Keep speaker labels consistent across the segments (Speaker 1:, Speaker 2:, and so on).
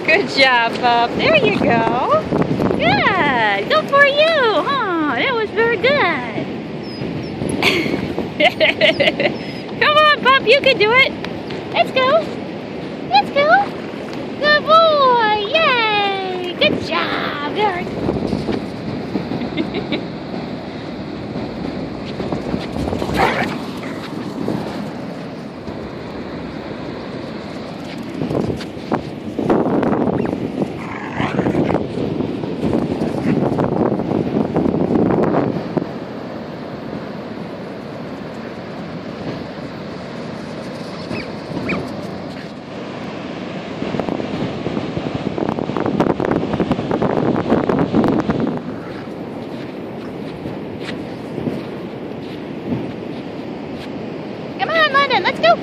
Speaker 1: Good job, Bub. There you go. Good. Go for you. Huh? That was very good. Come on, Bub. You can do it. Let's go. Let's go. Good boy. Yay. Good job. Very good. Come on, London, let's go.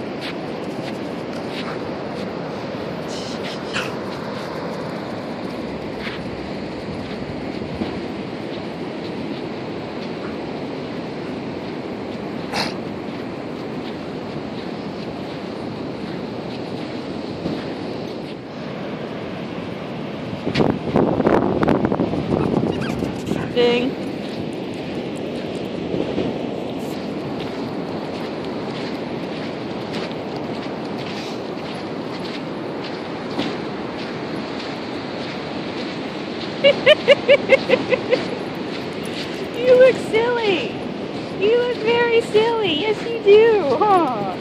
Speaker 1: Ding. You look silly. You look very silly. Yes, you do, huh?